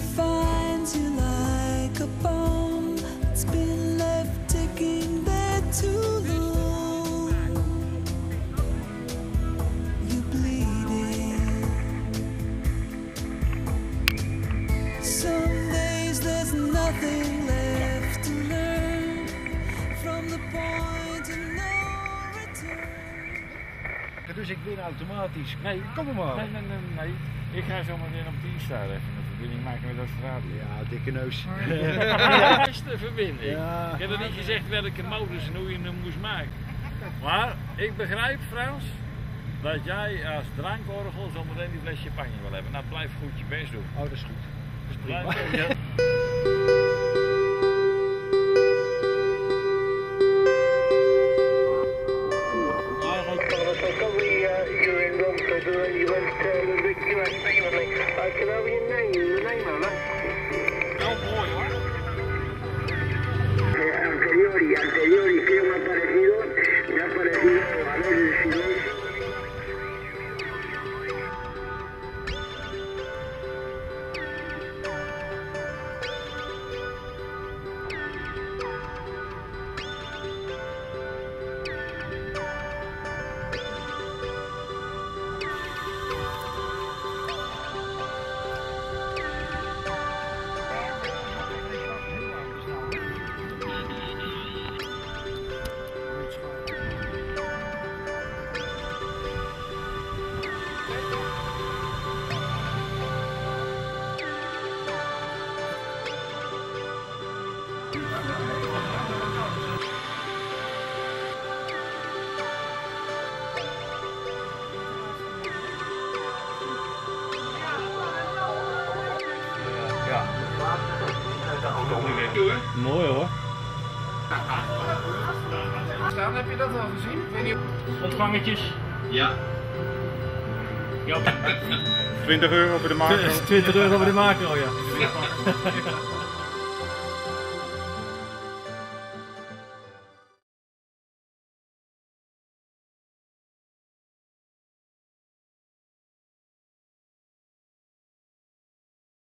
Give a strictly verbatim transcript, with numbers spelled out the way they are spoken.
defines you like a bomb that's been left ticking there too long. You're bleeding. Some days there's nothing left to learn from the point of no return. Dus ik win automatisch. Nee, Kom maar maar. nee, nee, nee, nee. Ik ga zo meteen op die staan even een verbinding maken met Australië. Ja, dikke neus. Ja, beste verbinding. Ja. Ik heb er niet gezegd welke modus en hoe je hem moest maken. Maar ik begrijp, Frans, dat jij als drankorgel zo meteen die fles champagne wil hebben. Nou, blijf goed je best doen. Oh, dat is goed. Dat is prima. Blijf, Anteriori, anteriori, sí, me ha parecido, me ha parecido, a ver si no... mooi hoor. Staan, heb je dat al gezien? Ik weet niet... Ontvangertjes. Ja. Ja. twintig euro voor de macro. twintig euro voor de macro, ja.